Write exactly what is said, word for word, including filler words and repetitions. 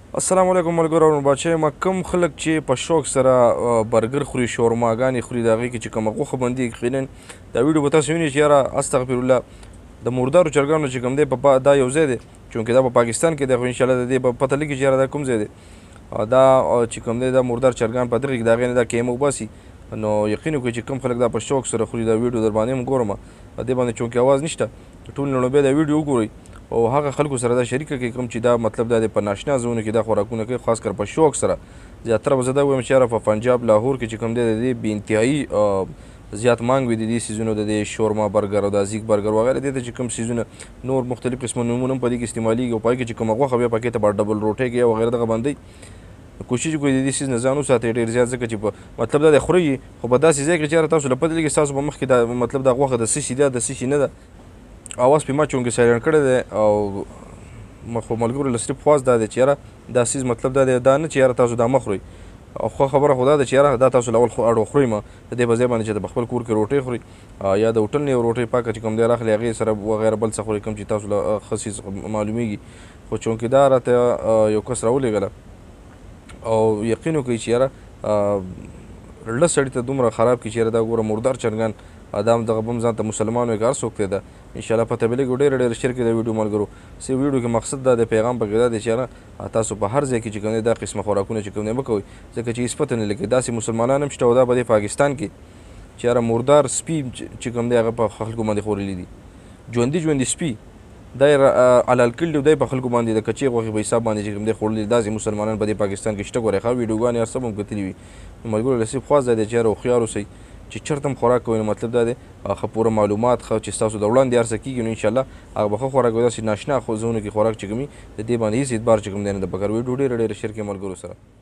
السلام علیکم ملګرو او بچی ما کم خلک چې په شوق سره برګر خوري شورماګانې خوري د هغې کې چې کومه غوښه بندېږي یقینا دا ویډیو به تاسو وینئ چې یاره استغفر الله د مردارو چرګانو چې کوم دی په دا یو ځای دی چونکې دا په پاکستان کې دی خو انشاءالله د دې به پته لګي چې یاره دا کوم ځای دی دا چې کوم دی دا مردار چرګان په دغې کې د هغې نه دا کیمه وباسي نو یقین وکړئ چې کوم خلک دا په شوق سره خوري دا ویډیو در باندې هم ګورم په دې باندې چونکې اواز نشته ټول لومړی دا ویډیو وګورئ او هغه خلکو سره دا شریکه کړئ کوم چې دا مطلب دا دی په ناشنا ځایونو کې دا خوراکونه کوي خاص کر په شوق سره زیاتره به زه دا ووایم چې یاره په پنجاب لاهور کې چې کوم دی د دې بې انتهایي زیات مانګ وي د دې څیزونو د دې شورما برګر او دا زیګ برګر وغیره دې ته چې کوم څیزونه نور مختلف قسمه نومونه هم په دې کې استعمالیږي او په هغې کې چې کومه غوښه بیا پکې ته به ډبل روټۍ کوي وغیره دغه باندې کوشش وکړئ د دې څیز نه ځان وساتئ ډېر زیات ځکه چې په مطلب دا دی خورئ خو په داسې ځای کې چې یاره تاسو له پته لګي ستاسو په مخکې دا مطلب دا غوښه د څه شي ده د څه شي نه ده اواز پې ما چونکې سایلنټ کړی دی او خو ملګرو له صرف خواست دا دی چې یاره دا څیز مطلب دا دی دا نه چې یاره تاسو دا مه خورئ او ښه خبره خو دا ده چې یاره دا تاسو له اول اړو خورئ مه د دې په ځای باندې چې د په خپل کور کې روټۍ خورئ یا د هوټل نه یو روټۍ پاکه چې کوم دی راخلئ هغې سره وغیره بل څه خورئ کوم چې تاسو له ښه څیز معلومیږي خو چونکې دا راته یو کس راولېږله او یقین وکړئ چې یاره زړه سړي ته دومره خراب کړي چې یاره دا ګوره مردار چرګان دا هم دغه بم ځان ته مسلمان وایي که هر څوک دی ده انشاءالله پته به لګي ډېره ډېره شیر کړئ د ویډیو ملګرو سې ویډیو کې مقصد دا دی پیغام پکې دا دی چې یاره تاسو په هر ځای کې چې کوم دی دا قسمه خوراکونه چې کوم دی مه کوئ ځکه چې هېڅ پته نه لګي داسې مسلمانان هم شته او دا په دې پاکستان کې چې یاره مردار سپي چې کوم دی هغه په خلکو باندې خورلی دي ژوندي ژوندي سپي دا یې حلال کړي دي او دا یې په خلکو باندې د کچې غوښې په حساب باندې چې کوم دی خوړلي دي داسې مسلمانان په دې پاکستان کې شته ګورئ ښه ویډیوګانې هر څه به هم کتلي وي نو ملګرو له صرف خواست دا دی چې یاره هوښیار اوسئ چې چېرته هم خوراک کوئ نو مطلب دا دی ښه پوره معلومات ښه چې ستاسو د وړاندې هر څه کېږي نو انشاءالله هغه به ښه خوراک وي داسې ناشنا ځایونو کې خوراک چې کوم وي د دې باندې هېڅ اعتبار چې کوم دی نه ده پکار ویډیو ډېره ډېره شیر کړئ ملګرو سره